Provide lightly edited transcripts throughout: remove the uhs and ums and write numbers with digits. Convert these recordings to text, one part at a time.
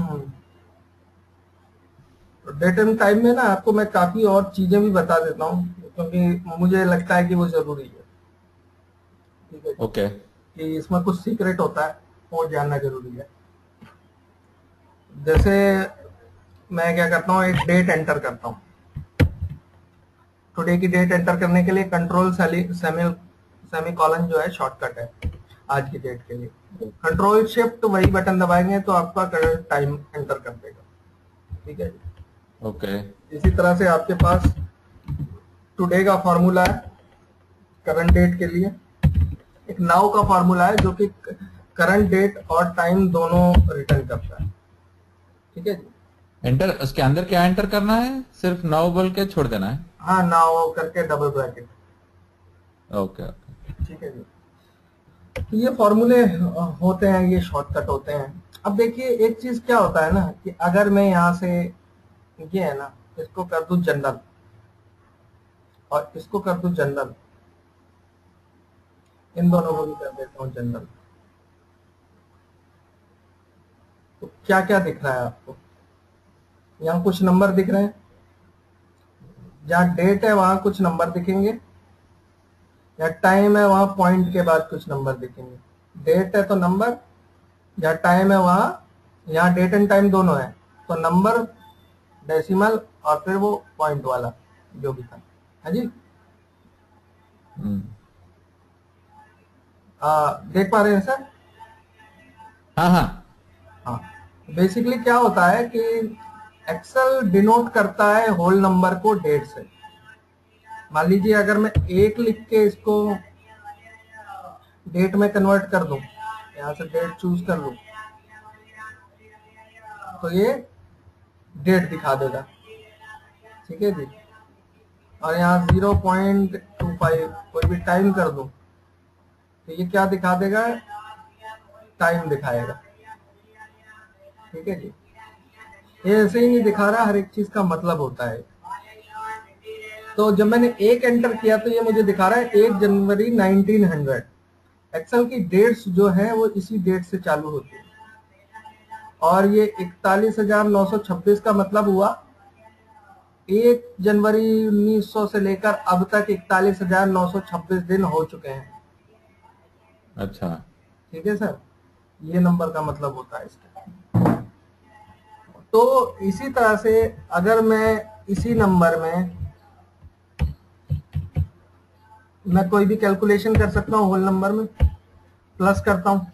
तो date and time में ना आपको मैं काफी और चीजें भी बता देता हूँ, क्योंकि मुझे लगता है कि वो जरूरी है। ठीक है, ओके। कि इसमें कुछ सीक्रेट होता है, वो जानना जरूरी है। जैसे मैं क्या करता हूँ, एक डेट एंटर करता हूँ। टुडे की डेट एंटर करने के लिए कंट्रोल सेमी सेमी कॉलन जो है शॉर्टकट है आज की डेट के लिए। कंट्रोल शिफ्ट वही बटन दबाएंगे तो आपका करंट टाइम एंटर कर देगा। ठीक है, ओके। इसी तरह से आपके पास टुडे का फॉर्मूला है करंट डेट के लिए, एक नाउ का फॉर्मूला है जो कि करंट डेट और टाइम दोनों रिटर्न करता है। ठीक है जी। एंटर, उसके अंदर क्या एंटर करना है? सिर्फ नाउ बोल के छोड़ देना है? हाँ, नाउ करके डबल ब्रैकेट। Okay okay. ठीक है जी। तो ये फॉर्मूले होते हैं, ये शॉर्टकट होते हैं। अब देखिए एक चीज क्या होता है ना, कि अगर मैं यहाँ से ये है ना, इसको कर दूं जनरल और इसको कर दूं जनरल, इन दोनों को भी कर देता हूँ जनरल, तो क्या क्या दिख रहा है आपको? यहाँ कुछ नंबर दिख रहे हैं, जहाँ डेट है वहां कुछ नंबर दिखेंगे, या टाइम है वहां पॉइंट के बाद कुछ नंबर दिखेंगे। डेट है तो नंबर, जहाँ टाइम है वहां, यहाँ डेट एंड टाइम दोनों है तो नंबर, डेसिमल और फिर वो पॉइंट वाला जो भी था। है जी। हम्म। देख पा रहे हैं सर? हाँ हाँ। हाँ। बेसिकली क्या होता है कि एक्सेल डिनोट करता है होल नंबर को डेट से। मान लीजिए अगर मैं एक लिख के इसको डेट में कन्वर्ट कर दूं, यहाँ से डेट चूज कर लूं, तो ये डेट दिखा देगा। ठीक है जी। और यहाँ 0.25 कोई भी टाइम कर दूं तो ये क्या दिखा देगा? टाइम दिखाएगा। ठीक है जी। ये ऐसे ही नहीं दिखा रहा, हर एक चीज का मतलब होता है। तो जब मैंने एक एंटर किया तो ये मुझे दिखा रहा है 1 जनवरी 1900। एक्सेल की डेट्स जो है वो इसी डेट से चालू होती है, और ये 41,926 का मतलब हुआ 1 जनवरी 1900 से लेकर अब तक 41,926 दिन हो चुके हैं। अच्छा। ठीक है सर, ये नंबर का मतलब होता है इसका। तो इसी तरह से अगर मैं इसी नंबर में मैं कोई भी कैलकुलेशन कर सकता हूँ, होल नंबर में प्लस करता हूँ।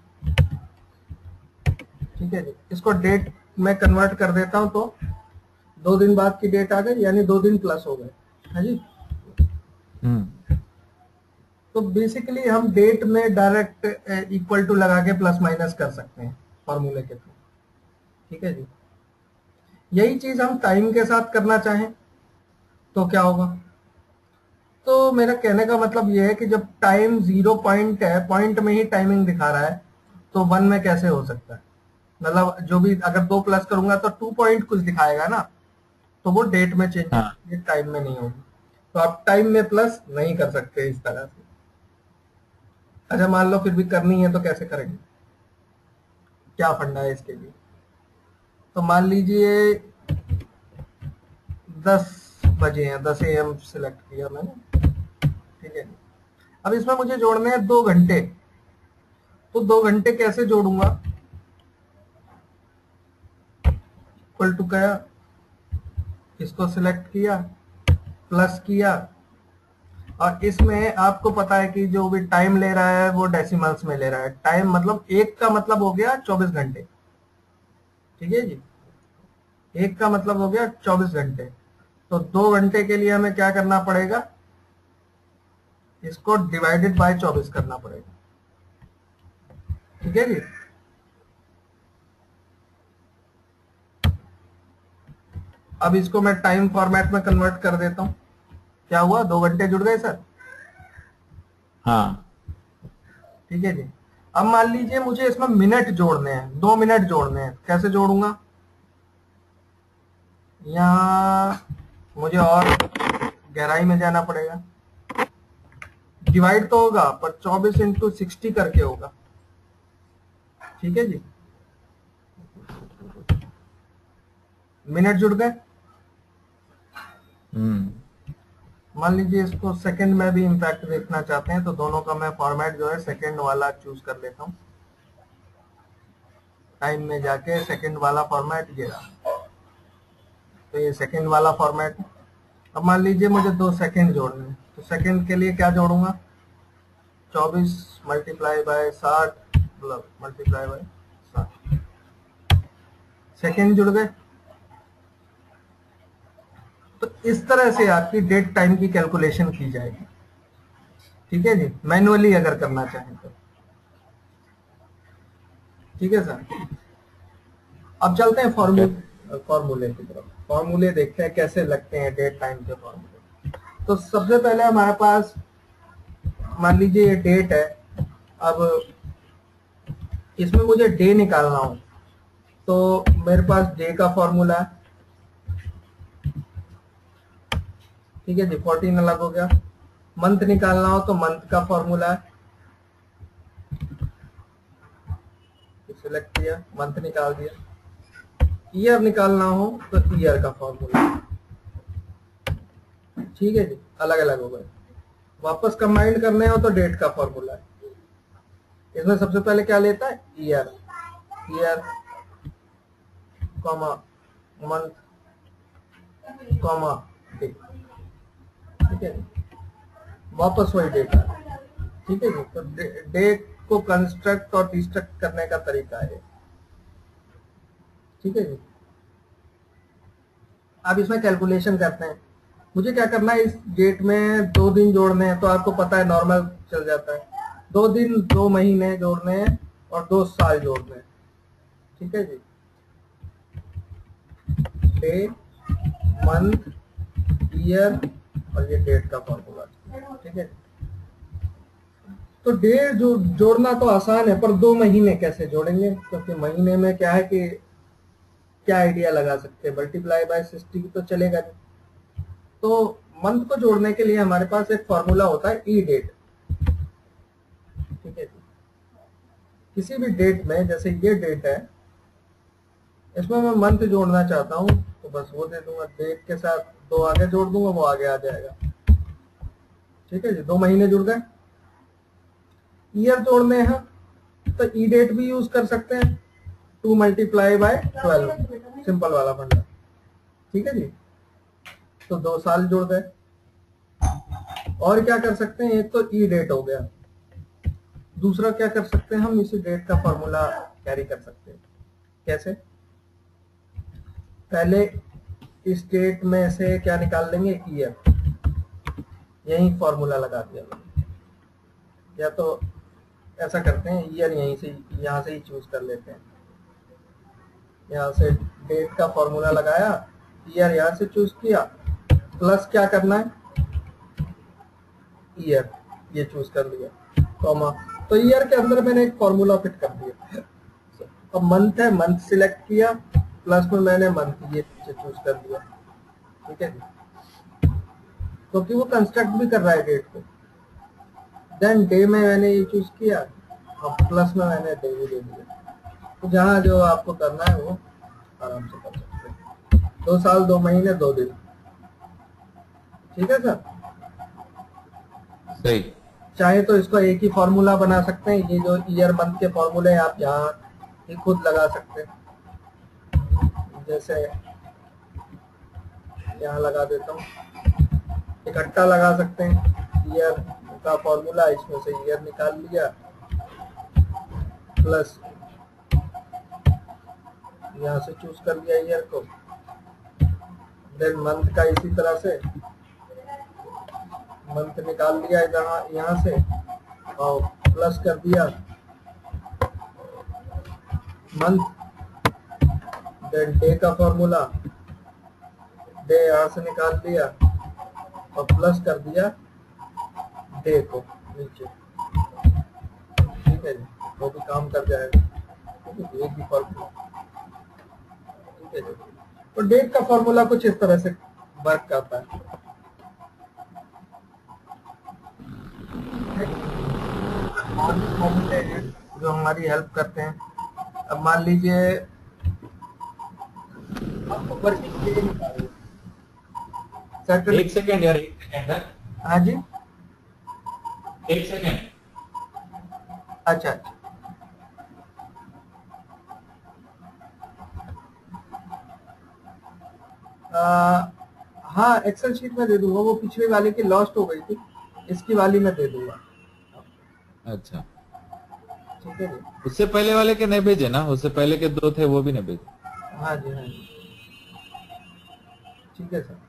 ठीक है जी। इसको डेट में कन्वर्ट कर देता हूँ तो 2 दिन बाद की डेट आ गई, यानी 2 दिन प्लस हो गए। है जी। हम्म। तो बेसिकली हम डेट में डायरेक्ट इक्वल टू लगा के प्लस माइनस कर सकते हैं फॉर्मूले के थ्रू। ठीक है जी। यही चीज हम टाइम के साथ करना चाहें तो क्या होगा? तो मेरा कहने का मतलब यह है कि जब टाइम 0 पॉइंट है, पॉइंट में ही टाइमिंग दिखा रहा है, तो 1 में कैसे हो सकता है? मतलब जो भी अगर 2 प्लस करूंगा तो 2 पॉइंट कुछ दिखाएगा ना, तो वो डेट में चेंज हाँ। होगी, ये टाइम में नहीं होगी। तो आप टाइम में प्लस नहीं कर सकते इस तरह से। अच्छा मान लो फिर भी करनी है तो कैसे करेंगे, क्या फंडा है इसके लिए? तो मान लीजिए 10 बजे हैं, 10 AM सिलेक्ट किया मैंने। ठीक है। अब इसमें मुझे जोड़ने हैं 2 घंटे, तो 2 घंटे कैसे जोड़ूंगा? इक्वल टू क्या, इसको सिलेक्ट किया, प्लस किया, और इसमें आपको पता है कि जो भी टाइम ले रहा है वो डेसिमल्स में ले रहा है। टाइम मतलब एक का मतलब हो गया 24 घंटे। ठीक है जी। एक का मतलब हो गया 24 घंटे। तो 2 घंटे के लिए हमें क्या करना पड़ेगा? इसको डिवाइडेड बाय 24 करना पड़ेगा। ठीक है जी। अब इसको मैं टाइम फॉर्मेट में कन्वर्ट कर देता हूं। क्या हुआ? 2 घंटे जुड़ गए सर। हाँ। ठीक है जी। अब मान लीजिए मुझे इसमें मिनट जोड़ने हैं, 2 मिनट जोड़ने हैं, कैसे जोड़ूंगा? यहाँ मुझे और गहराई में जाना पड़ेगा। डिवाइड तो होगा पर 24 × 60 करके होगा। ठीक है जी। मिनट जुड़ गए। हम्म। मान लीजिए इसको सेकंड में भी इम्पैक्ट देखना चाहते हैं तो दोनों का मैं फॉर्मेट जो है सेकंड वाला चूज कर लेता हूँ। टाइम में जाके सेकंड वाला फॉर्मेट ये रहा, तो ये सेकंड वाला फॉर्मेट। अब मान लीजिए मुझे 2 सेकंड जोड़ने हैं, तो सेकंड के लिए क्या जोड़ूंगा, 24 multiply by 60 multiply by 60, second जुड़ गए। तो इस तरह से आपकी डेट टाइम की कैलकुलेशन की जाएगी। ठीक है जी, मैनुअली अगर करना चाहें तो। ठीक है सर, अब चलते हैं फॉर्मूले की तरफ। फॉर्मूले देखते हैं कैसे लगते हैं डेट टाइम के फॉर्मूले। तो सबसे पहले हमारे पास मान लीजिए ये डेट है। अब इसमें मुझे डे निकालना हो तो मेरे पास डे का फॉर्मूला है। ठीक है जी, 14 अलग हो गया। मंथ निकालना हो तो मंथ का फॉर्मूला है, सिलेक्ट किया, मंथ निकाल दिया। ईयर निकालना हो तो ईयर का फॉर्मूला। ठीक है जी, अलग अलग हो गए। वापस कंबाइंड करने हो तो डेट का फॉर्मूला है। इसमें सबसे पहले क्या लेता है, year, year comma month comma day. ठीक है, वापस वही डेटा। ठीक है जी, तो डेट को कंस्ट्रक्ट और डिस्ट्रक्ट करने का तरीका है। ठीक है जी, अब इसमें कैलकुलेशन करते हैं। मुझे क्या करना है, इस डेट में 2 दिन जोड़ने हैं तो आपको पता है नॉर्मल चल जाता है। 2 दिन 2 महीने जोड़ने हैं और 2 साल जोड़ने हैं। ठीक है जी, डे, मंथ, ईयर और ये डेट का फॉर्मूला। ठीक है, तो डे जो जोड़ना तो आसान है, पर 2 महीने कैसे जोड़ेंगे, क्योंकि महीने में क्या है कि क्या आइडिया लगा सकते हैं, मल्टीप्लाई बाय 60 तो चलेगा नहीं। तो मंथ को जोड़ने के लिए हमारे पास एक फॉर्मूला होता है ई डेट। ठीक है, किसी भी डेट में, जैसे ये डेट है, इसमें मैं मंथ जोड़ना चाहता हूं तो बस वो दे दूंगा, डेट के साथ 2 आगे जोड़ दूंगा, वो आगे आ जाएगा। ठीक है जी, 2 महीने जुड़ गए। ईयर जोड़ने हैं तो ई डेट भी यूज कर सकते हैं, 2 मल्टीप्लाई बाय 12, सिंपल वाला फंडा। ठीक है जी, तो 2 साल जुड़ गए। और क्या कर सकते हैं, एक तो ई डेट हो गया, दूसरा क्या कर सकते हैं, हम इसी डेट का फॉर्मूला कैरी कर सकते हैं। कैसे, पहले इस डेट में से क्या निकाल लेंगे, ईयर, यही फॉर्मूला लगा दिया मैंने। या तो ऐसा करते हैं, ईयर यहीं से, यहाँ से ही चूज कर लेते हैं। यहाँ से डेट का फॉर्मूला लगाया, ईयर यहाँ से चूज किया, प्लस क्या करना है, ईयर ये चूज कर लिया, कॉमा। तो ईयर के अंदर मैंने एक फॉर्मूला फिट कर दिया। अब मंथ है, मंथ सिलेक्ट किया, प्लस में मैंने मंथ ये चूज कर दिया। ठीक है जी, क्योंकि वो कंस्ट्रक्ट भी कर रहा है डेट को। देन डे में मैंने ये चूज किया, अब प्लस में मैंने डे भी दे दिया। तो जहाँ जो आपको करना है वो आराम से कर सकते हैं। 2 साल 2 महीने 2 दिन। ठीक है सर, सही। चाहे तो इसको एक ही फॉर्मूला बना सकते हैं, ये जो ईयर मंथ के फॉर्मूले हैं आप यहाँ ही खुद लगा सकते हैं। जैसे यहाँ लगा देता हूँ, इकट्ठा लगा सकते हैं। ईयर का फॉर्मूला, इसमें से ईयर निकाल लिया, प्लस यहाँ से चूज कर लिया ईयर को। देन मंथ का इसी तरह से मंथ निकाल लिया यहाँ से और प्लस कर दिया मंथ। देन डे का फॉर्मूला, डे यहाँ से निकाल लिया और प्लस कर दिया डे को नीचे। ठीक है जी, वो भी काम कर जाएगा। ठीक है, एक भी फॉर्मूला। ठीक है जी, तो डेट का फॉर्मूला कुछ इस तरह से वर्क करता है। फॉर्मूले हैं जो हमारी हेल्प करते हैं। अब मान लीजिए आपको वर्किंग डे निकालेंगे। सैटरडे। 1 सेकेंड यार, 1 सेकेंड है। हाँ जी, 1 सेकेंड। अच्छा अच्छा। हाँ, एक्सेल शीट में दे दूंगा, वो पिछले वाले की लॉस्ट हो गई थी, इसकी वाली में दे दूंगा। अच्छा, ठीक है जी। उससे पहले वाले के नहीं भेजे ना, उससे पहले के 2 थे वो भी नहीं भेजे। हाँ जी, हाँ जी, ठीक है सर।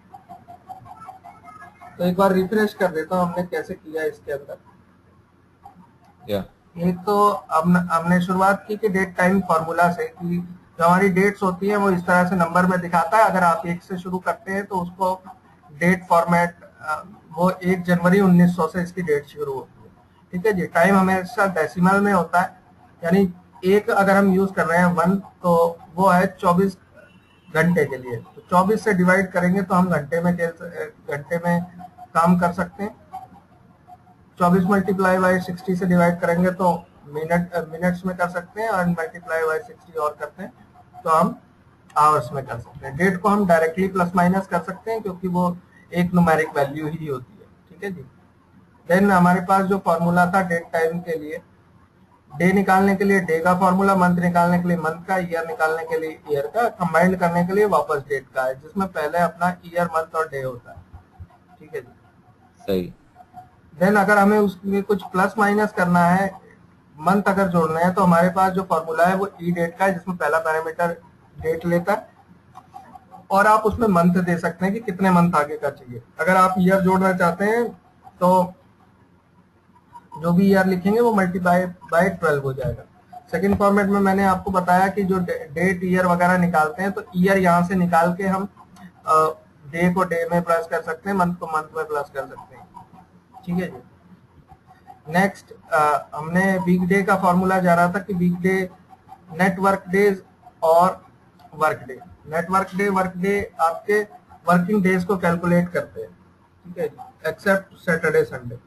तो एक बार रिफ्रेश कर देता हूँ हमने कैसे किया इसके अंदर। या एक तो हमने शुरुआत की कि डेट टाइम फॉर्मूला से, कि जो हमारी डेट्स होती है वो इस तरह से नंबर में दिखाता है। अगर आप 1 से शुरू करते हैं तो उसको डेट फॉर्मेट, वो 1 जनवरी 1900 से इसकी डेट शुरू होती है। ठीक है जी। टाइम हमेशा डेसिमल में होता है, यानी एक अगर हम यूज कर रहे हैं 1 तो वो है 24 घंटे के लिए। तो 24 से डिवाइड करेंगे तो हम घंटे में काम कर सकते हैं। 24 मल्टीप्लाई बाई 60 से डिवाइड करेंगे तो मिनट्स में कर सकते हैं, और मल्टीप्लाई बाई 60 और करते हैं तो हम आवर्स में कर सकते हैं। डेट को हम डायरेक्टली प्लस माइनस कर सकते हैं क्योंकि वो एक न्यूमेरिक वैल्यू ही होती है। ठीक है जी। देन हमारे पास जो फॉर्मूला था डेट टाइम के लिए, डे निकालने के लिए डे का फॉर्मूला, मंथ निकालने के लिए मंथ का, ईयर निकालने के लिए ईयर का, कंबाइंड करने के लिए वापस डेट का है, जिसमें पहले अपना ईयर, मंथ और डे होता है। ठीक है जी। सही। देन अगर हमें उसमें कुछ प्लस माइनस करना है, मंथ अगर जोड़ना है, तो हमारे पास जो फॉर्मूला है वो ई डेट का है, जिसमें पहला पैरामीटर डेट लेता है, और आप उसमें मंथ दे सकते हैं कि कितने मंथ आगे का चाहिए। अगर आप ईयर जोड़ना चाहते हैं तो जो भी ईयर लिखेंगे वो मल्टीप्लाई बाय 12 हो जाएगा। सेकंड फॉर्मेट में मैंने आपको बताया कि जो डेट ईयर वगैरह निकालते हैं तो ईयर यहाँ से निकाल के हम डे को डे में प्लस कर सकते हैं, मंथ को मंथ में प्लस कर सकते हैं। ठीक है जी। नेक्स्ट हमने वीक डे का फॉर्मूला जाना था कि week day net work days और work day. Net work day आपके वर्किंग डेज को कैलकुलेट करते हैं। ठीक है जी, एक्सेप्ट सैटरडे संडे।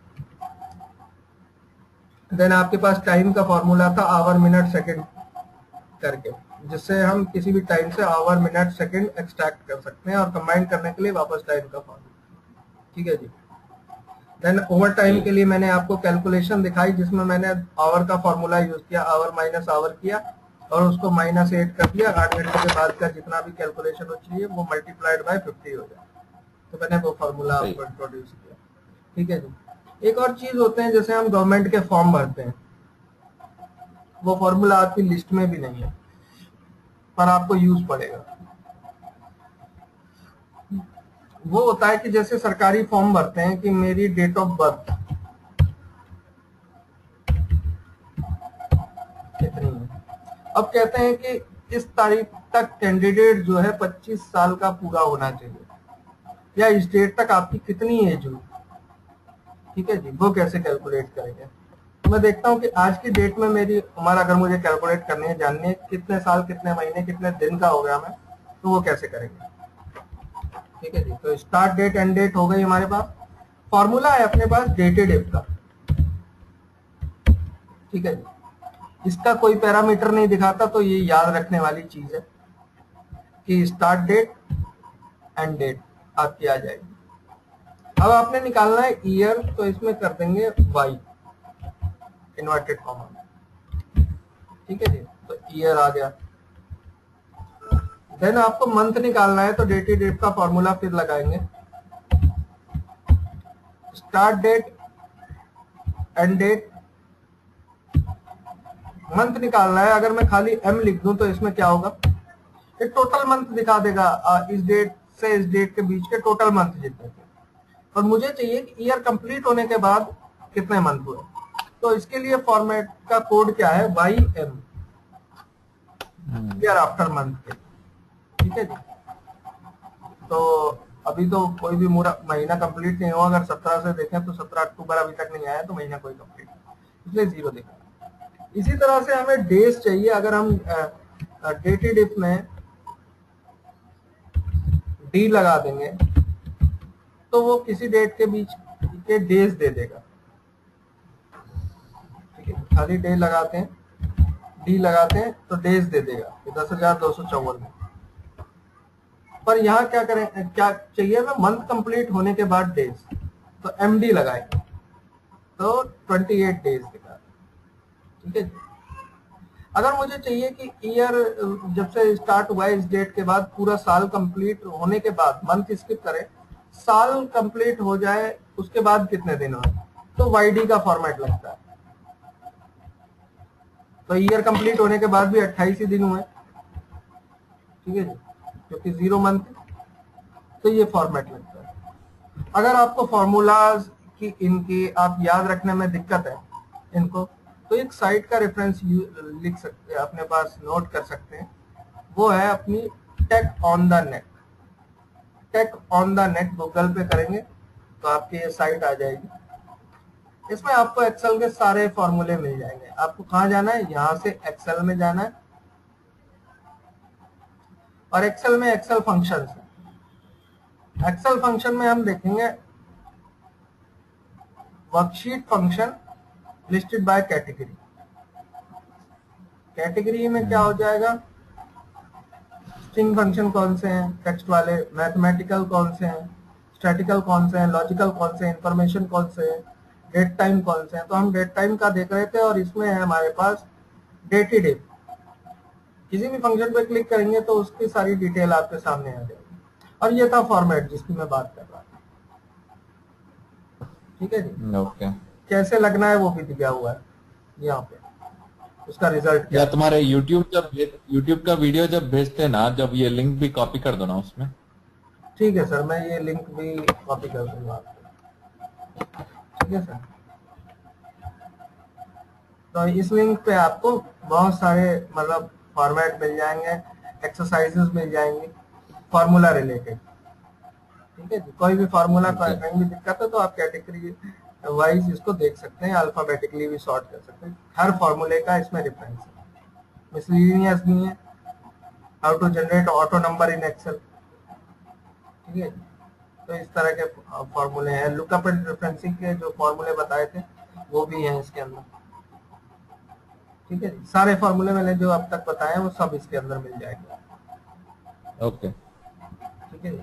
देन आपके पास टाइम का फॉर्मूला था आवर मिनट सेकंड करके, जिससे हम किसी भी टाइम से आवर मिनट सेकंड एक्सट्रैक्ट कर सकते हैं, और कंबाइन करने के लिए वापस टाइम का फॉर्मूला। ठीक है जी। देन ओवर टाइम के लिए मैंने आपको कैलकुलेशन दिखाई, जिसमें मैंने आवर का फॉर्मूला यूज किया, आवर माइनस आवर किया और उसको -8 कर दिया। 8 घंटे के बाद का जितना भी कैलकुलेशन हो चाहिए वो मल्टीप्लाइड बाय 50 हो जाए। तो मैंने वो फॉर्मूला आपको इंट्रोड्यूस किया। ठीक है जी। एक और चीज होते हैं, जैसे हम गवर्नमेंट के फॉर्म भरते हैं, वो फॉर्मूला आपकी लिस्ट में भी नहीं है पर आपको यूज पड़ेगा। वो होता है कि जैसे सरकारी फॉर्म भरते हैं कि मेरी डेट ऑफ बर्थ कितनी है। अब कहते हैं कि इस तारीख तक कैंडिडेट जो है 25 साल का पूरा होना चाहिए, या इस डेट तक आपकी कितनी एज हुई। ठीक है जी। वो कैसे कैलकुलेट करेंगे, तो मैं देखता हूँ कि आज की डेट में मेरी उम्र अगर मुझे कैलकुलेट करनी है, जाननी है कितने साल, कितने महीने, कितने दिन का हो गया मैं, तो वो कैसे करेंगे। ठीक है जी। तो स्टार्ट डेट एंड डेट हो गई हमारे पास। फॉर्मूला है अपने पास डेटेड इफ का। ठीक है जी। इसका कोई पैरामीटर नहीं दिखाता, तो ये याद रखने वाली चीज है कि स्टार्ट डेट एंड डेट आपकी आ जाएगी। अब आपने निकालना है ईयर, तो इसमें कर देंगे वाई इन्वर्टेड कॉमा। ठीक है जी। तो ईयर आ गया। देन आपको मंथ निकालना है, तो डेटेड डेट का फॉर्मूला फिर लगाएंगे, start date end date. Month निकालना है, अगर मैं खाली एम लिख दूं तो इसमें क्या होगा, एक टोटल मंथ दिखा देगा, इस डेट से इस डेट के बीच के टोटल मंथ जितने थे। और मुझे चाहिए कि ईयर कंप्लीट होने के बाद कितने मंथ हुए। तो इसके लिए फॉर्मेट का कोड क्या है, Y M, year after month के। ठीक है जी। तो अभी तो कोई भी महीना कंप्लीट नहीं हुआ। अगर 17 से देखें तो 17 अक्टूबर अभी तक नहीं आया, तो महीना कोई कंप्लीट नहीं, इसलिए 0 दिखा। इसी तरह से हमें डेज चाहिए। अगर हम डेटेड इफ में डी लगा देंगे तो वो किसी डेट के बीच के डेज दे देगा। ठीक है, खाली डे लगाते हैं, डी लगाते हैं तो डेज दे देगा 10,254 में। पर यहाँ क्या करें, क्या चाहिए हमें, मंथ कंप्लीट होने के बाद डेज, तो MD लगाएंगे तो 28 डेज दिखा, ठीक है। अगर मुझे चाहिए कि ईयर जब से स्टार्ट हुआ है इस डेट के बाद पूरा साल कंप्लीट होने के बाद, मंथ स्किप करें, साल कंप्लीट हो जाए उसके बाद कितने दिन हो, तो YD का फॉर्मेट लगता है। तो ईयर कंप्लीट होने के बाद भी 28 ही दिन हुए, ठीक है जी, क्योंकि 0 मंथ, तो ये फॉर्मेट लगता है। अगर आपको फॉर्मूलाज की इनकी आप याद रखने में दिक्कत है इनको, तो एक साइट का रेफरेंस लिख सकते हैं, अपने पास नोट कर सकते हैं, वो है अपनी take on the net. Take on the net Google पे करेंगे तो आपकी ये साइट आ जाएगी। इसमें आपको एक्सेल के सारे फॉर्मूले मिल जाएंगे। आपको कहाँ जाना है, यहाँ से एक्सेल में जाना है, और एक्सेल में एक्सेल फंक्शन है। एक्सेल फंक्शन में हम देखेंगे worksheet function listed by category. Category में क्या हो जाएगा, स्ट्रिंग फंक्शन कौन से हैं, टेक्स्ट वाले, मैथमेटिकल कौन से हैं, स्टैटिकल कौन से हैं, लॉजिकल कौन से हैं, इंफॉर्मेशन कौन से हैं, डेट टाइम कौन से हैं। तो हम डेट टाइम का देख रहे थे, और इसमें है हमारे पास डेट ही डेट। किसी भी फंक्शन पे क्लिक करेंगे तो उसकी सारी डिटेल आपके सामने आ जाएगी। और ये था फॉर्मेट जिसकी मैं बात कर रहा था, ठीक है जी। ओके। कैसे लगना है वो भी दिया हुआ है यहाँ पे, उसका रिजल्ट क्या या है। तुम्हारे यूट्यूब का वीडियो जब भेजते ना, जब ये लिंक भी कॉपी कर दो ना उसमें। ठीक है सर, मैं ये लिंक भी कॉपी कर दूंगा आपको, ठीक है सर। तो इस लिंक पे आपको बहुत सारे मतलब फॉर्मेट मिल जाएंगे, एक्सरसाइजेस मिल जाएंगे फार्मूला रिलेटेड, ठीक है जी। कोई भी फार्मूला ओके। कहीं भी दिक्कत है तो आप कैटेगरी वाइज इसको देख सकते हैं, अल्फाबेटिकली भी सॉर्ट कर सकते हैं। हर फार्मूले का इसमें रेफरेंस है, मिसलेनियस नहीं है, how to generate auto number in Excel, ठीक है। तो इस तरह के फॉर्मूले हैं। लुकअप एंड रेफरेंसिंग के जो फॉर्मूले बताए थे वो भी हैं इसके अंदर, ठीक है जी। सारे फॉर्मूले मैंने जो अब तक बताए हैं वो सब इसके अंदर मिल जाएंगे, ओके। ठीक है जी।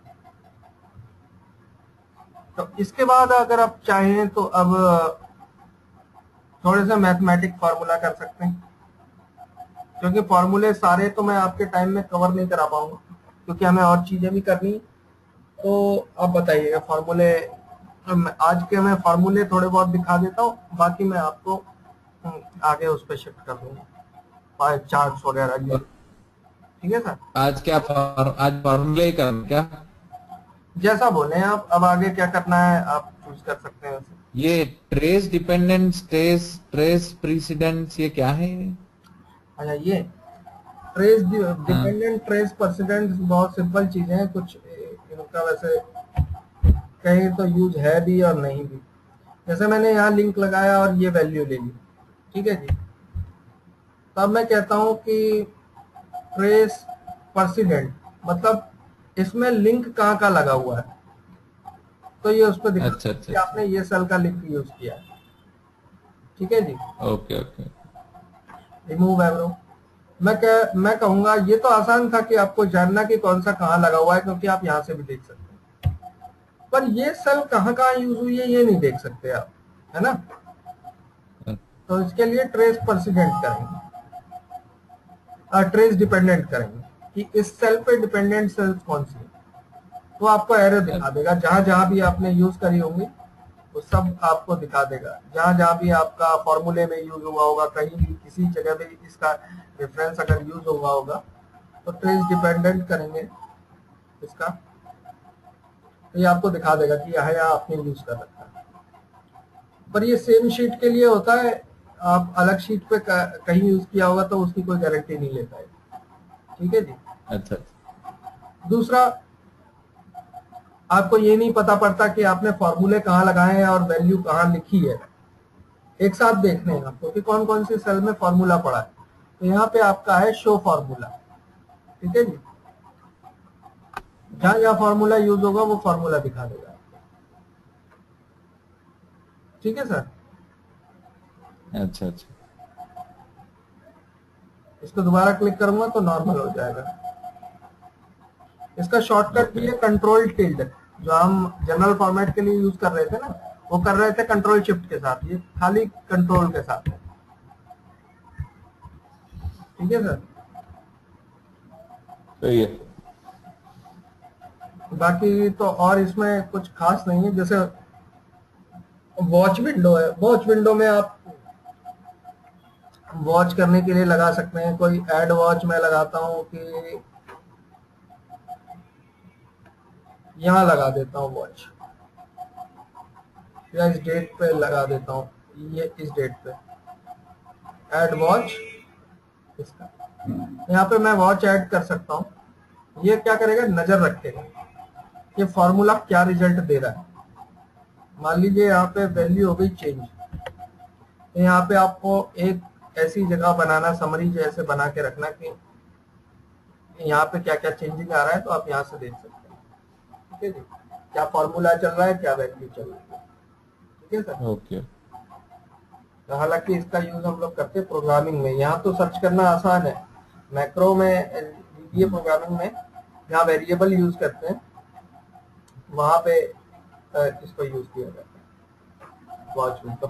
तो इसके बाद अगर आप चाहें तो अब थोड़े से मैथमेटिक फार्मूला कर सकते हैं, क्योंकि फार्मूले सारे तो मैं आपके टाइम में कवर नहीं करा पाऊंगा, क्योंकि हमें और चीजें भी करनी। तो आप बताइएगा फार्मूले, आज के मैं फार्मूले थोड़े बहुत दिखा देता हूँ, बाकी मैं आपको आगे उस पर शिफ्ट कर दूंगा, चार्ट्स वगैरह ये, ठीक है सर। आज फॉर्मूले ही करना क्या? जैसा बोले आप, अब आगे क्या करना है आप चूज कर सकते हैं वैसे। ये ट्रेस डिपेंडेंस, ट्रेस प्रीसिडेंस, ये क्या है ये? अच्छा, ये ट्रेस हाँ। डिपेंडेंट, ट्रेस परसिडेंट बहुत सिंपल चीजें हैं, कुछ इनका वैसे कहीं तो यूज है भी और नहीं भी। जैसे मैंने यहाँ लिंक लगाया और ये वैल्यू ले ली, ठीक है जी। तब मैं कहता हूँ कि ट्रेस परसिडेंट मतलब इसमें लिंक कहाँ का लगा हुआ है, तो ये उस पर दिखा अच्छा अच्छा कि अच्छा। आपने ये सेल का लिंक यूज किया है, ठीक है जी। Okay okay. रिमूव एरो, मैं कहूंगा ये तो आसान था कि आपको जानना कि कौन सा कहाँ लगा हुआ है, क्योंकि आप यहाँ से भी देख सकते हैं। पर ये सेल कहाँ कहाँ यूज हुई है ये नहीं देख सकते आप, है ना। तो इसके लिए ट्रेस परसिडेंट करेंगे, ट्रेस डिपेंडेंट करेंगे कि इस सेल पे डिपेंडेंट सेल्स कौन सी है। तो आपको एरर दिखा देगा, जहां जहां भी आपने यूज करी होंगी वो सब आपको दिखा देगा। जहां जहां भी आपका फॉर्मूले में यूज हुआ होगा, कहीं भी किसी जगह पे इसका रेफरेंस अगर यूज हुआ होगा तो ट्रेस डिपेंडेंट करेंगे इसका, तो ये आपको दिखा देगा कि यहाँ आपने यूज कर रखा है। पर ये सेम शीट के लिए होता है, आप अलग शीट पे कहीं यूज किया होगा तो उसकी कोई गारंटी नहीं लेता है, ठीक है जी। अच्छा। दूसरा, आपको ये नहीं पता पड़ता कि आपने फॉर्मूले कहाँ लगाए हैं और वैल्यू कहाँ लिखी है। एक साथ देखने हैं आपको कि कौन कौन सी सेल में फॉर्मूला पड़ा है। तो यहाँ पे आपका है शो फॉर्मूला, ठीक है जी। जहां जहां फॉर्मूला यूज होगा वो फॉर्मूला दिखा देगा, ठीक है सर। अच्छा अच्छा। इसको दोबारा क्लिक करूंगा तो नॉर्मल हो जाएगा। इसका शॉर्टकट भी है कंट्रोल टिल्ड, जो हम जनरल फॉर्मेट के लिए यूज कर रहे थे ना, वो कर रहे थे कंट्रोल शिफ्ट के साथ, ये खाली कंट्रोल के साथ है। ठीक है सर। सही है। बाकी तो और इसमें कुछ खास नहीं है। जैसे वॉच विंडो है, वॉच विंडो में आप वॉच करने के लिए लगा सकते हैं। कोई एड वॉच मैं लगाता हूँ कि यहाँ लगा देता हूँ वॉच, या इस डेट पे लगा देता हूँ, ये इस डेट पे ऐड वॉच, इसका यहाँ पे मैं वॉच ऐड कर सकता हूँ। ये क्या करेगा, नजर रखेगा ये फॉर्मूला क्या रिजल्ट दे रहा है। मान लीजिए यहाँ पे वैल्यू हो गई चेंज, तो यहाँ पे आपको एक ऐसी जगह बनाना, समरी जैसे बना के रखना कि यहाँ पे क्या क्या चेंजिंग आ रहा है, तो आप यहाँ से देख सकते हैं। ठीक है जी, क्या फॉर्मूला चल रहा है, क्या वैल्यू चल रही है। ठीक है सर। ओके। तो हालांकि इसका यूज हम लोग करते हैं प्रोग्रामिंग में। यहाँ तो सर्च करना आसान है, मैक्रो में, ये प्रोग्रामिंग में जहाँ वेरिएबल यूज करते हैं वहां पे इसको यूज किया जाता है वॉच विंडो।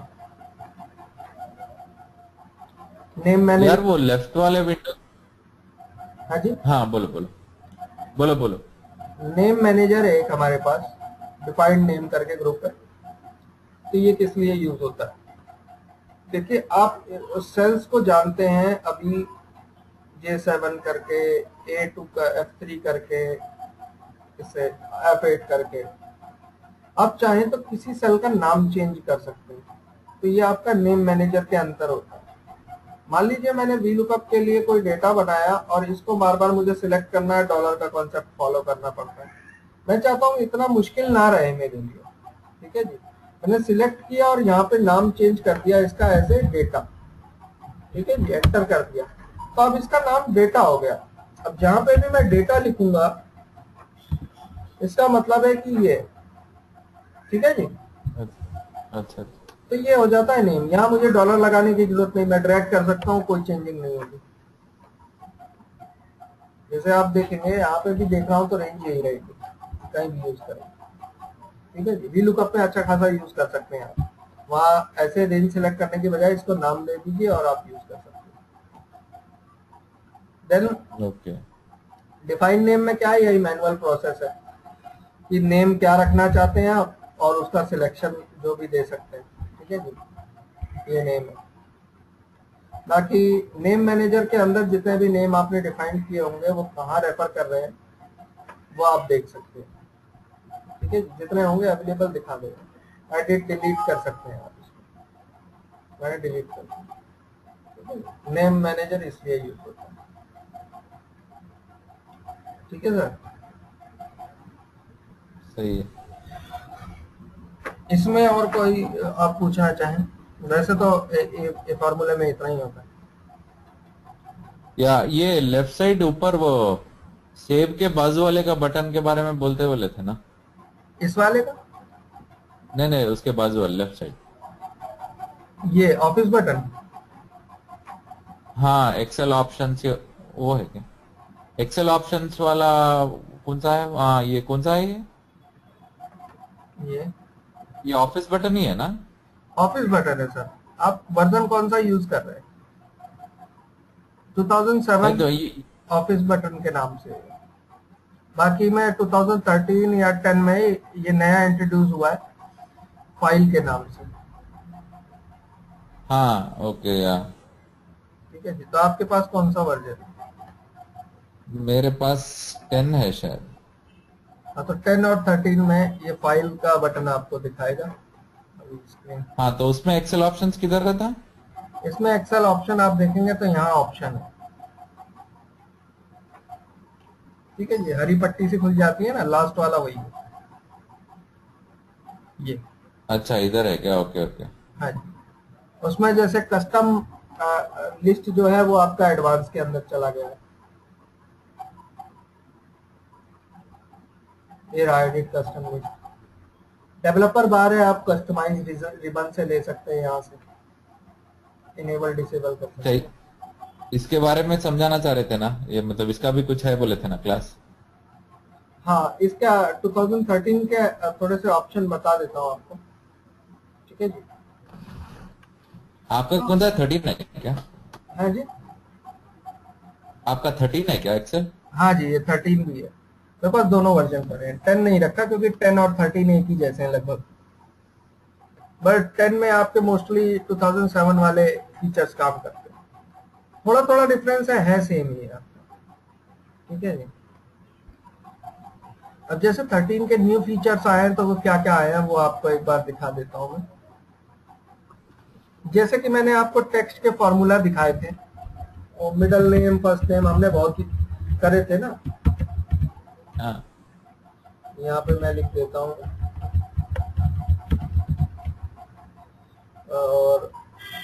नेम मैनेजर, यार वो लेफ्ट वाले विंडो। हाँ जी, हाँ बोलो बोलो बोलो बोलो। नेम मैनेजर है एक हमारे पास, डिफाइंड नेम करके ग्रुप है। तो ये किस लिए यूज होता है, देखिए आप सेल्स को जानते हैं अभी, J7 करके, A2 का F3 करके, इससे F8 करके। आप चाहें तो किसी सेल का नाम चेंज कर सकते हैं, तो ये आपका नेम मैनेजर के अंतर होता है। मान लीजिए मैंने VLOOKUP के लिए कोई डेटा बनाया और इसको बार बार मुझे सिलेक्ट करना है, डॉलर का कॉन्सेप्ट फॉलो करना पड़ता है। मैं चाहता हूँ इतना मुश्किल ना रहे मेरे लिए। ठीक है जी, मैंने सिलेक्ट किया और यहाँ पे नाम चेंज कर दिया इसका एज ए डेटा। ठीक है जी, एंटर कर दिया, तो अब इसका नाम डेटा हो गया। अब जहां पे भी मैं डेटा लिखूंगा इसका मतलब है कि ये, ठीक है जी, अच्छा। तो ये हो जाता है नेम। यहाँ मुझे डॉलर लगाने की जरूरत नहीं, मैं ड्रैग कर सकता हूँ, कोई चेंजिंग नहीं होगी। जैसे आप देखेंगे यहाँ पे भी देख रहा हूँ तो रेंज यही रहेगी, कहीं भी यूज करें। ठीक है जी, VLOOKUP में अच्छा खासा यूज कर सकते हैं आप। वहाँ ऐसे रेंज सिलेक्ट करने की बजाय इसको नाम दे दीजिए और आप यूज कर सकते हैं। Then okay. डिफाइन नेम में क्या है, यही मैनुअल प्रोसेस है कि नेम क्या रखना चाहते हैं आप और उसका सिलेक्शन जो भी दे सकते हैं। ठीक है जी, ये नेम है। बाकी नेम मैनेजर के अंदर जितने भी नेम आपने डिफाइन किए होंगे वो कहाँ रेफर कर रहे हैं वो आप देख सकते हैं। ठीक है, जितने होंगे अवेलेबल दिखा देगा। एडिट डिलीट कर सकते हैं आप इसको, मैंने डिलीट कर दिया। नेम मैनेजर इसलिए यूज होता है। ठीक है सर। सही है। इसमें और कोई आप पूछना चाहें? वैसे तो ए फॉर्मूले में इतना ही होता है। या ये लेफ्ट साइड ऊपर वो सेव के बाजू वाले का बटन के बारे में बोलते बोले थे ना? इस वाले का, नहीं नहीं, उसके बाजू वाले लेफ्ट साइड। ये ऑफिस बटन, हाँ एक्सेल ऑप्शंस, वो है क्या? एक्सेल ऑप्शंस वाला कौन सा है? हाँ ये कौन सा है? ये ऑफिस बटन ही है ना? ऑफिस बटन है सर। आप वर्जन कौन सा यूज कर रहे हैं? 2007 तो ऑफिस बटन के नाम से। बाकी में 2013 या 10 में ये नया इंट्रोड्यूस हुआ है फाइल के नाम से। हाँ ओके या। ठीक है जी, तो आपके पास कौन सा वर्जन है? मेरे पास 10 है शायद। हाँ, तो 10 और 13 में ये फाइल का बटन आपको दिखाएगा अभी स्क्रीन। हाँ तो उसमें एक्सेल ऑप्शंस किधर रहता है? इसमें एक्सेल ऑप्शन आप देखेंगे तो यहाँ ऑप्शन है। ठीक है जी, हरी पट्टी से खुल जाती है ना, लास्ट वाला वही है ये। अच्छा इधर है क्या? Okay okay. हाँ जी, उसमें जैसे कस्टम लिस्ट जो है वो आपका एडवांस के अंदर चला गया है। ये रहा edit custom list. Developer bar है, आप कस्टमाइज रिबन से ले सकते हैं, यहाँ से इनेबल डिसेबल कर सकते हैं। इसके बारे में समझाना चाह रहे थे ना ये, मतलब इसका भी कुछ है बोले थे ना क्लास? हाँ, इसका 2013 के थोड़े से ऑप्शन बता देता हूँ आपको, ठीक है जी। आपका कौन सा 13 है क्या? हाँ जी, आपका 13 है क्या एक्सेल? हाँ जी, ये 13 भी है मेरे पास, दोनों वर्जन पड़े हैं। 10 नहीं रखा क्योंकि 10 और 13 एक ही जैसे हैं लगभग, बट 10 में आपके मोस्टली 2007 वाले फीचर्स काम करते हैं। थोड़ा थोड़ा डिफरेंस है सेम ही है आपका, ठीक है जी। अब जैसे 13 के न्यू फीचर्स आए हैं तो वो क्या क्या आए हैं वो आपको एक बार दिखा देता हूँ मैं। जैसे कि मैंने आपको टेक्स्ट के फॉर्मूला दिखाए थे, वो मिडिल नेम फर्स्ट नेम हमने बहुत ही करे थे ना। हाँ। यहाँ पे मैं लिख देता हूँ, और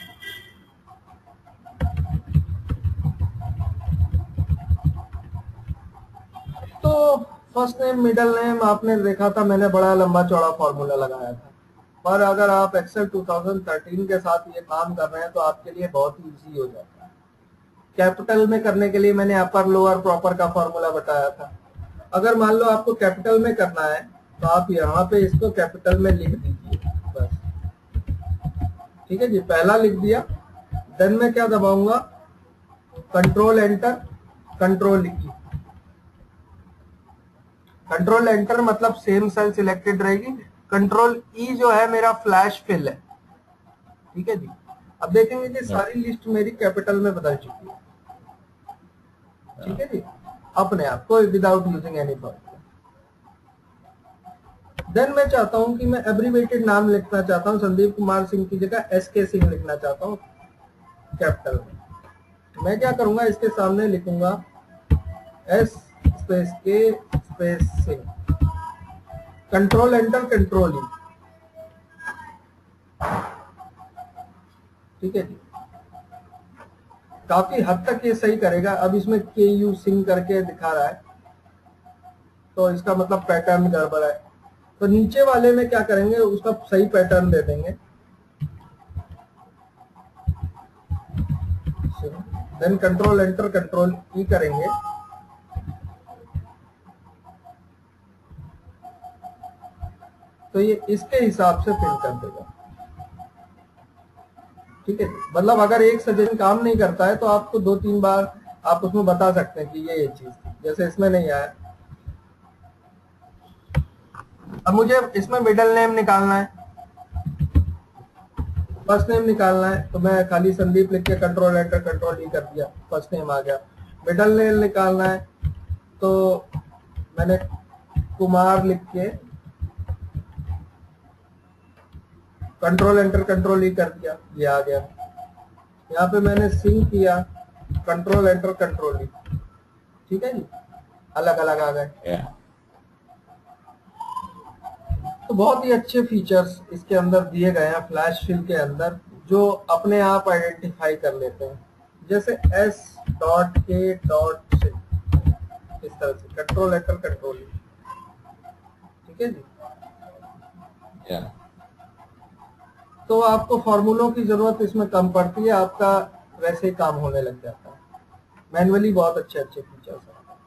तो फर्स्ट नेम मिडिल नेम आपने देखा था, मैंने बड़ा लंबा चौड़ा फॉर्मूला लगाया था। पर अगर आप एक्सेल 2013 के साथ ये काम कर रहे हैं तो आपके लिए बहुत ही इजी हो जाता है। कैपिटल में करने के लिए मैंने अपर लोअर प्रॉपर का फॉर्मूला बताया था। अगर मान लो आपको कैपिटल में करना है तो आप यहाँ पे इसको कैपिटल में लिख दीजिए बस, ठीक है जी। पहला लिख दिया, देन मैं क्या दबाऊंगा, control enter, control E. Control enter मतलब सेम सेल सिलेक्टेड रहेगी, कंट्रोल ई जो है मेरा फ्लैश फिल है, ठीक है जी। अब देखेंगे कि सारी लिस्ट मेरी कैपिटल में बदल चुकी है, ठीक है जी, अपने आप को, without using any formula. Then मैं चाहता हूं कि मैं एब्रीवेटेड नाम लिखना चाहता हूं, संदीप कुमार सिंह की जगह SK सिंह लिखना चाहता हूं कैपिटल में। मैं क्या करूंगा, इसके सामने लिखूंगा S space K space Singh, control enter, control E, ठीक है जी। काफी हद तक ये सही करेगा। अब इसमें KU सिंह करके दिखा रहा है तो इसका मतलब पैटर्न गड़बड़ है, तो नीचे वाले में क्या करेंगे, उसका सही पैटर्न दे देंगे। Then control enter, control E करेंगे, तो ये इसके हिसाब से फिल कर देगा, ठीक है। मतलब अगर एक सजेशन काम नहीं करता है तो आपको 2-3 बार आप उसमें बता सकते हैं कि ये चीज थी, जैसे इसमें नहीं आया। अब मुझे इसमें मिडिल नेम निकालना है, फर्स्ट नेम निकालना है, तो मैं खाली संदीप लिख के कंट्रोल एंटर, कंट्रोल ई कर दिया, फर्स्ट नेम आ गया। मिडिल नेम निकालना है तो मैंने कुमार लिख के कंट्रोल एंटर, कंट्रोल ई कर दिया, ये आ गया। यहाँ पे मैंने सिंह किया, कंट्रोल एंटर, कंट्रोल ई, ठीक है जी, अलग अलग आ गए। तो बहुत ही अच्छे फीचर्स इसके अंदर दिए गए हैं फ्लैश फिल के अंदर, जो अपने आप आइडेंटिफाई कर लेते हैं, जैसे S.K.सिंह, इस तरह से कंट्रोल एंटर, कंट्रोल, ठीक है जी। तो आपको फॉर्मूलों की जरूरत इसमें कम पड़ती है, आपका वैसे ही काम होने लग जाता है। मैनुअली बहुत अच्छे अच्छे फीचर्स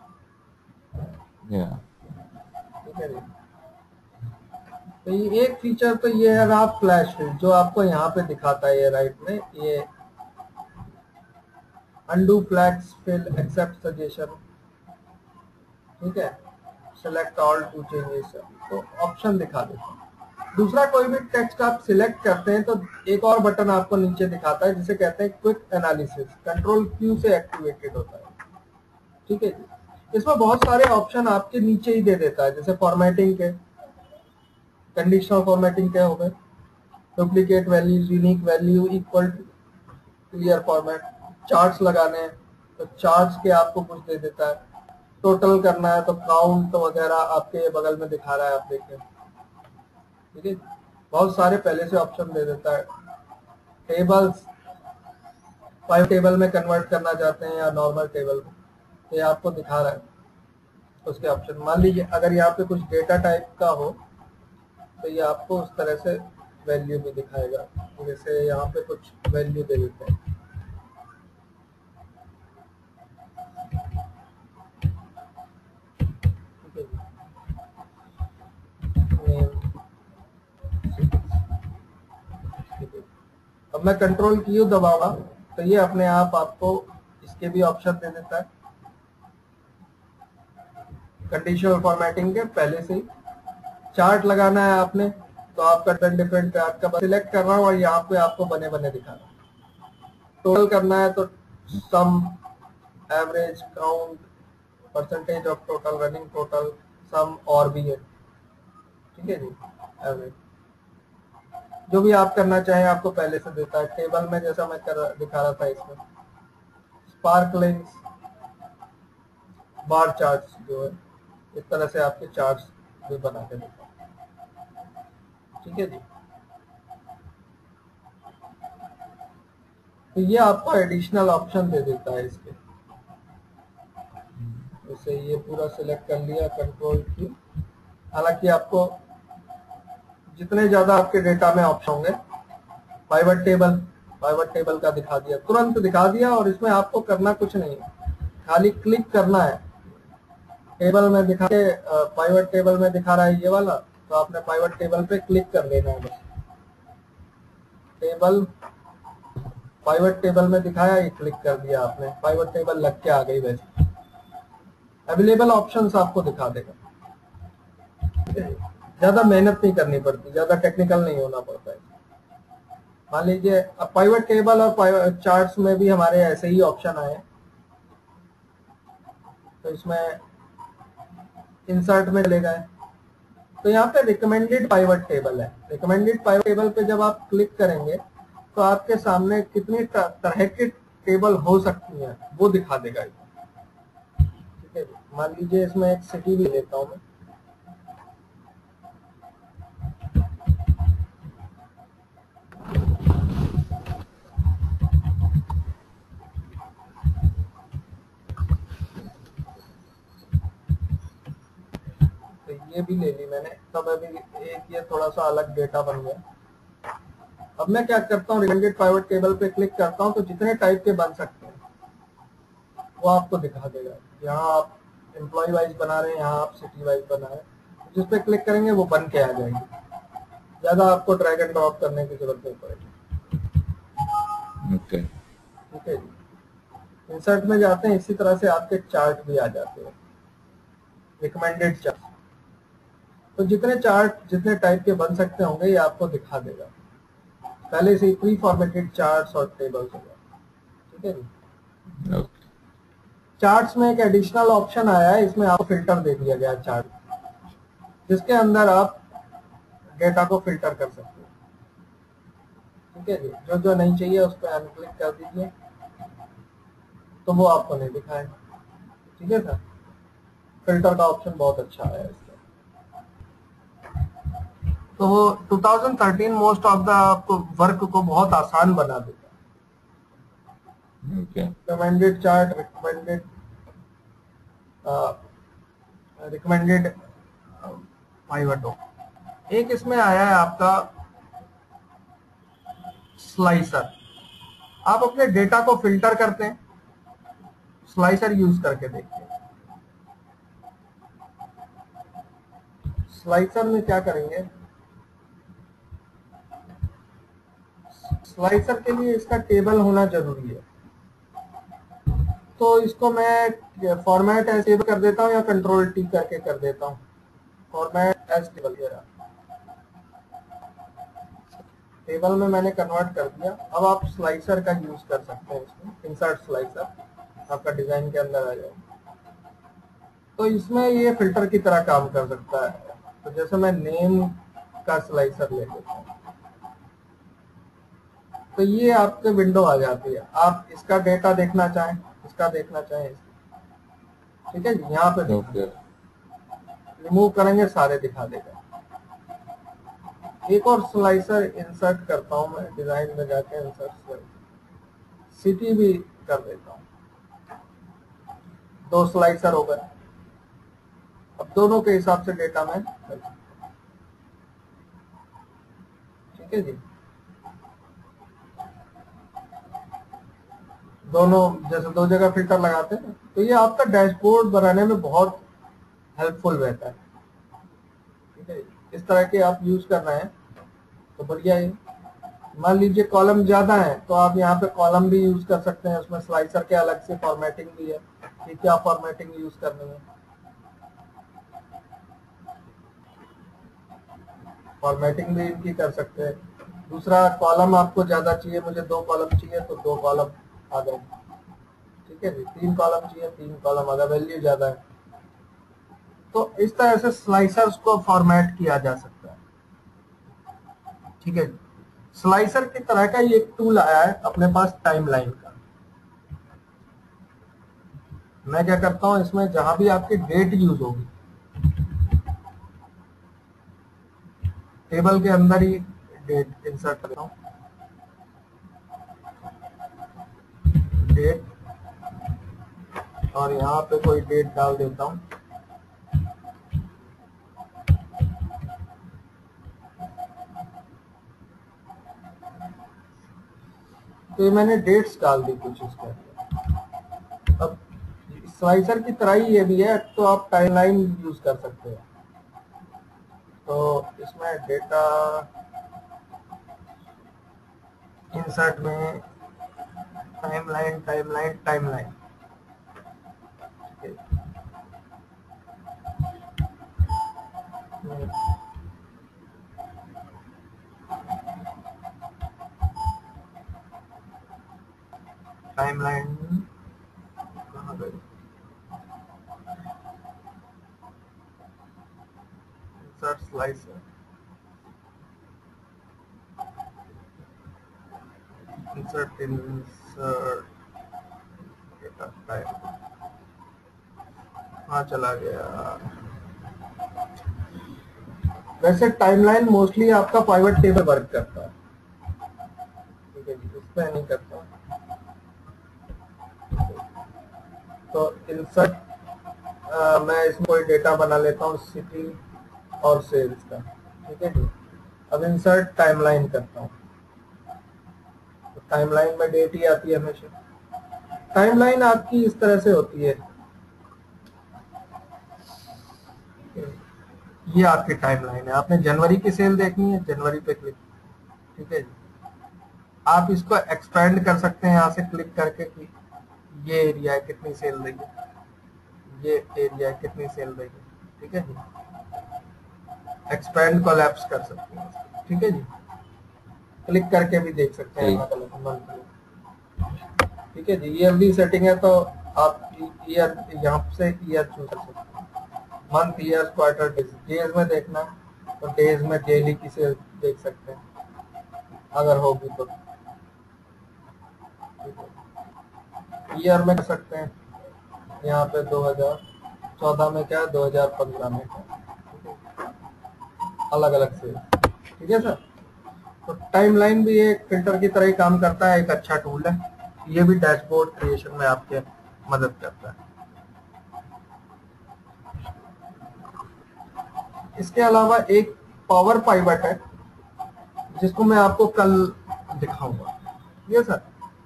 हैं, ठीक है जी। तो ये एक फीचर तो ये है रहा फ्लैश फिल, जो आपको यहाँ पे दिखाता है, ये राइट में, ये undo flash fill, except suggestion, ठीक है, सेलेक्ट ऑल टू चेंजेस, तो ऑप्शन दिखा देता है। दूसरा, कोई भी टेक्स्ट आप सिलेक्ट करते हैं तो एक और बटन आपको नीचे दिखाता है जिसे कहते हैं क्विक एनालिसिस, कंट्रोल Q से एक्टिवेटेड होता है, ठीक है जी। इसमें बहुत सारे ऑप्शन आपके नीचे ही दे देता है, जैसे फॉर्मेटिंग के, कंडीशनल फॉर्मेटिंग के हो गए, duplicate values, unique value, equal clear format, charts लगाने हैं तो चार्ट्स के आपको कुछ दे देता है, टोटल करना है तो काउंट वगैरह आपके बगल में दिखा रहा है, आप देखें, ठीक है। बहुत सारे पहले से ऑप्शन दे देता है। टेबल्स, 5 टेबल में कन्वर्ट करना चाहते हैं या नॉर्मल टेबल में, ये आपको दिखा रहा है उसके ऑप्शन। मान लीजिए अगर यहाँ पे कुछ डेटा टाइप का हो तो ये आपको उस तरह से वैल्यू भी दिखाएगा, जैसे यहाँ पे कुछ वैल्यू दे देते हैं, ठीक है। अब मैं कंट्रोल की दबाऊंगा तो ये अपने आप आपको इसके भी ऑप्शन दे देता है कंडीशनल फॉर्मेटिंग के पहले से ही। चार्ट लगाना है आपने तो आपका डिफरेंट चार्ट का सिलेक्ट कर रहा हूँ और यहाँ पे आपको बने बने दिखा रहा हूँ। टोटल करना है तो sum, average, count, percentage of total, running total, sum और भी है, ठीक है जी। एवरेज जो भी आप करना चाहें आपको पहले से देता है। टेबल में जैसा मैं दिखा रहा था इसमें स्पार्कलिंग्स, बार चार्ट्स जो है इस तरह से आपके चार्ट्स भी बना के देता है, ठीक है जी। तो ये आपको एडिशनल ऑप्शन दे देता है इसके। जैसे ये पूरा सिलेक्ट कर लिया कंट्रोल की। हालांकि आपको जितने ज्यादा आपके डेटा में ऑप्शन होंगे, पाइवट टेबल का दिखा दिया, तुरंत दिखा दिया और इसमें आपको करना कुछ नहीं है, खाली क्लिक करना है। टेबल में दिखा के पाइवट टेबल में दिखा रहा है ये वाला, तो आपने पाइवट टेबल पे क्लिक कर लेना है बस। टेबल पाइवट टेबल में दिखाया, ये क्लिक कर दिया आपने, पाइवट टेबल लग के आ गई। वैसे अवेलेबल ऑप्शंस आपको दिखा देगा, ज्यादा मेहनत नहीं करनी पड़ती, ज्यादा टेक्निकल नहीं होना पड़ता है। मान लीजिए अब पाइवट टेबल और चार्ट्स में भी हमारे ऐसे ही ऑप्शन आए, तो इसमें इंसर्ट में चले गए तो यहाँ पे रिकमेंडेड पाइवट टेबल है। रिकमेंडेड पाइवट टेबल पे जब आप क्लिक करेंगे तो आपके सामने कितनी तरह के टेबल हो सकती हैं वो दिखा देगा, ठीक है। मान लीजिए इसमें एक सिटी भी लेता हूं मैं, तो ये भी ले ली मैंने। तब अभी एक ये थोड़ा सा अलग डेटा बन गया। अब मैं क्या करता हूँ, रिकमेंडेड पाइवट टेबल पे क्लिक करता हूँ तो जितने टाइप के बन सकते हैं वो आपको दिखा देगा। यहाँ आप एम्प्लॉय वाइज बना रहे हैं, यहाँ आप सिटी वाइज बना रहे हैं, जिस पे क्लिक करेंगे वो बन के आ जाएगी। ज्यादा आपको ड्रैग एंड ड्रॉप करने की जरूरत नहीं पड़ेगी, ओके, ठीक है जी। इंसर्ट में जाते हैं, इसी तरह से आपके चार्ट भी आ जाते हैं, रिकमेंडेड चार्ट। तो जितने चार्ट जितने टाइप के बन सकते होंगे ये आपको दिखा देगा पहले से ही, प्री फॉर्मेटेड चार्ट्स और टेबल्स होगा, ठीक है जी। ओके, चार्ट्स में एक एडिशनल ऑप्शन आया है, इसमें आपको फिल्टर दे दिया गया चार्ट, जिसके अंदर आप डेटा को फिल्टर कर सकते हो, ठीक है जी। जो जो नहीं चाहिए उस पर अनक्लिक कर दीजिए तो वो आपको नहीं दिखाएगा, ठीक है सर। फिल्टर का ऑप्शन बहुत अच्छा है इसका। तो वो 2013 मोस्ट ऑफ द आपको वर्क को बहुत आसान बना देता है। Okay, recommended chart, recommended pivot. एक इसमें आया है आपका स्लाइसर। आप अपने डेटा को फिल्टर करते हैं, स्लाइसर यूज करके देखते हैं। स्लाइसर में क्या करेंगे, स्लाइसर के लिए इसका टेबल होना जरूरी है। तो इसको मैं फॉर्मेट एज टेबल कर देता हूँ या कंट्रोल टी करके कर देता हूँ, फॉर्मेट एज टेबल। टेबल में मैंने कन्वर्ट कर दिया। अब आप स्लाइसर का यूज कर सकते हैं इसमें, इंसर्ट स्लाइसर आपका डिजाइन के अंदर आ जाए। तो इसमें ये फिल्टर की तरह काम कर सकता है। तो जैसे मैं नेम का स्लाइसर ले लेता हूँ तो ये आपके विंडो आ जाती है। आप इसका डेटा देखना चाहें, इसका देखना चाहें, ठीक है जी। यहाँ पे ओके, रिमूव करेंगे सारे दिखा देगा। एक और स्लाइसर इंसर्ट करता हूं मैं, डिजाइन में जाके इंसर्ट सिटी भी कर देता हूं। 2 स्लाइसर हो गए। अब दोनों के हिसाब से डेटा मैं, ठीक है जी। दोनों जैसे 2 जगह फिल्टर लगाते हैं तो ये आपका डैशबोर्ड बनाने में बहुत हेल्पफुल रहता है, ठीक है। इस तरह के आप यूज कर रहे हैं तो बढ़िया है। मान लीजिए कॉलम ज्यादा है तो आप यहाँ पे कॉलम भी यूज कर सकते हैं, उसमें स्लाइसर के अलग से फॉर्मेटिंग भी है कि क्या फॉर्मेटिंग यूज करनी है, फॉर्मेटिंग भी इनकी कर सकते हैं। दूसरा, कॉलम आपको ज्यादा चाहिए, मुझे 2 कॉलम चाहिए तो 2 कॉलम आ गए, ठीक है जी। 3 कॉलम चाहिए, 3 कॉलम, अगर वैल्यू ज्यादा है तो इस तरह से स्लाइसर्स को फॉर्मेट किया जा सकता है, ठीक है जी। स्लाइसर की तरह का ये एक टूल आया है अपने पास टाइमलाइन का। मैं क्या करता हूं, इसमें जहां भी आपकी डेट यूज होगी टेबल के अंदर ही डेट इंसर्ट करता हूं, डेट, और यहाँ पे कोई डेट डाल देता हूं। तो ये मैंने डेट्स डाल दी कुछ इसके अंदर। अब स्लाइसर की तरह ही ये भी है, तो आप टाइमलाइन यूज कर सकते हैं। तो इसमें डेटा इंसर्ट में टाइमलाइन टाइमलाइन टाइमलाइन, टाइमलाइन कहाँ गई, insert slicer, insert data time, हाँ चला गया। वैसे टाइमलाइन मोस्टली आपका पाइवट टेबल वर्क करता है, ठीक है जी, इस पे नहीं करता। तो इंसर्ट मैं इसमें कोई डेटा बना लेता हूँ सिटी और सेल्स का, ठीक है जी। अब इंसर्ट टाइमलाइन करता हूँ, तो टाइमलाइन में डेट ही आती है हमेशा। टाइमलाइन आपकी इस तरह से होती है, ये आपकी टाइमलाइन है। आपने जनवरी की सेल देखनी है, जनवरी पे क्लिक, ठीक है जी। आप इसको एक्सपेंड कर सकते हैं यहाँ से क्लिक करके कि ये एरिया है कितनी सेल रही है, ये एरिया है कितनी सेल रही है, ठीक है जी। एक्सपेंड कोलैप्स कर सकते हैं, ठीक है जी। क्लिक करके भी देख सकते हैं अलग अलग मंथली, ठीक है जी। ईयरली सेटिंग है तो आप ईयर यहाँ से ईयर चूज कर सकते हैं, month, year, quarter, days. Days में देखना है तो डेज में डेली की सेल देख सकते हैं अगर होगी तो, ईयर में कर सकते हैं, यहाँ पे 2014 में क्या, 2015 में क्या, अलग अलग सेल, ठीक है सर। तो टाइमलाइन भी एक फिल्टर की तरह ही काम करता है, एक अच्छा टूल है। ये भी डैशबोर्ड क्रिएशन में आपके मदद करता है। इसके अलावा एक पावर पाइवट है जिसको मैं आपको कल दिखाऊंगा, ये सर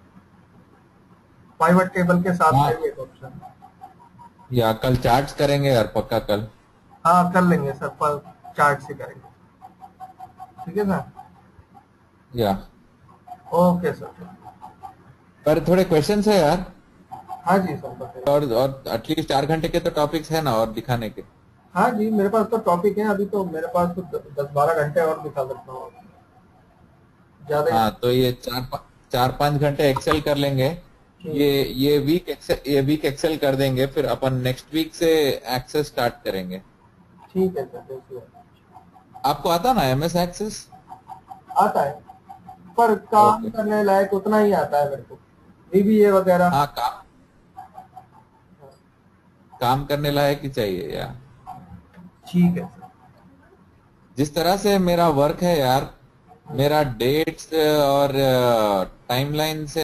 पाइवट टेबल के साथ हाँ, है एक ऑप्शन। या कल चार्ट्स करेंगे यार, पक्का कल। हाँ कर लेंगे सर, पर चार्ट से करेंगे, ठीक है सर। या ओके सर। पर थोड़े क्वेश्चंस है यार, हाँ जी सर बताइए। और एटलीस्ट 4 घंटे के तो टॉपिक्स है ना और दिखाने के। हाँ जी मेरे पास तो टॉपिक है, अभी तो मेरे पास तो 10-12 घंटे और दिखा सकता हूँ, ज्यादा हाँ, तो ये 4-5 घंटे एक्सेल कर लेंगे। ही। ये वीक एक्सेल कर देंगे, फिर अपन नेक्स्ट वीक से एक्सेस स्टार्ट करेंगे। ठीक है सर, देखिए आपको आता ना MS एक्सेस? आता है पर काम ओके। करने लायक उतना ही आता है मेरे को, VBA वगैरह। हाँ, काम करने लायक ही चाहिए यार। ठीक है सर। जिस तरह से मेरा वर्क है यार, मेरा डेट्स और टाइमलाइन से